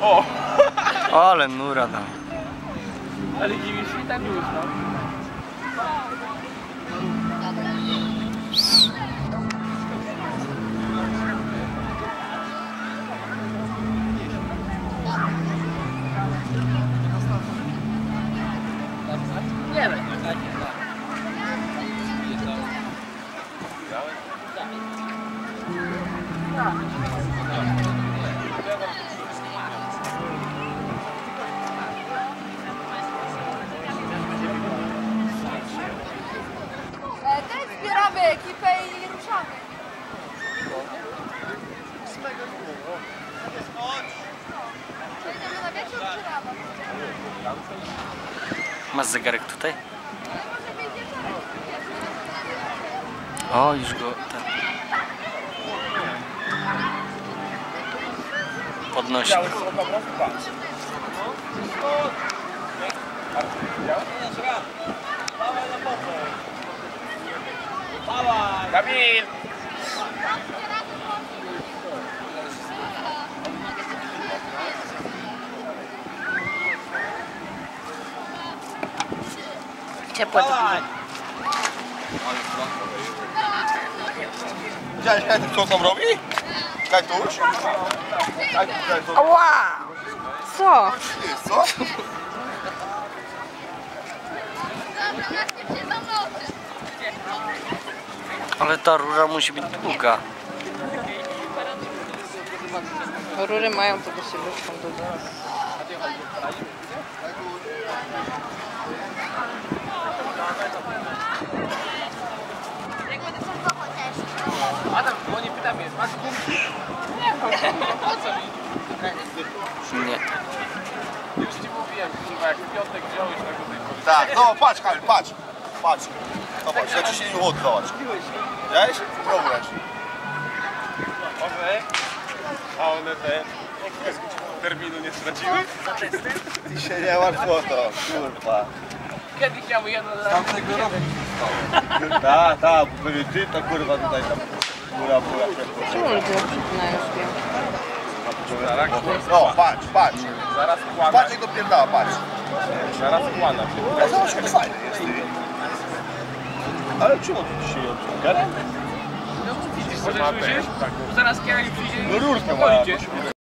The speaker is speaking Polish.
O! Ale nura dam. Ale dziwisz się tak już, no. Nie, no, tak. Też zbieramy ekipę i ruszamy. Jedziemy na wieczór czy rano? Masz zegarek tutaj? O, już go ten podnosi. Kamil! Ciepłe to piwo. Widziałeś, co tam robi? Kajtuś? Ała! Co? Co? Ale ta rura musi być długa. Rury mają to do siebie skąd do nas. Adam, bo nie pytam mnie, masz gumki? Nie, po co mi? Nie. Już ci mówiłem, kurwa, jak w piątek wziąłeś tego tej Tak, no patrz Kamil, patrz. Patrz. Zobacz, ja ci się nie chłodno, zobacz. Widziałeś? Próbujesz. One? A one te terminu nie straciły? Ty się nie martw o to, kurwa. Kiedyś miały jedno raz. Tamtego roku tak, tak, bo pewnie ty to kurwa tutaj tam góra. Czemu ludzie przypinają No, patrz, patrz. Zaraz kłana. Patrz jak go pierdala, patrz. Zaraz kłana. Ja zobacz jak fajny jest, ty. Ale czemu ty dzisiaj odciągasz? Może słyszysz? Zaraz Kieraj przyjdzie i No rurkę ma policie. jakąś.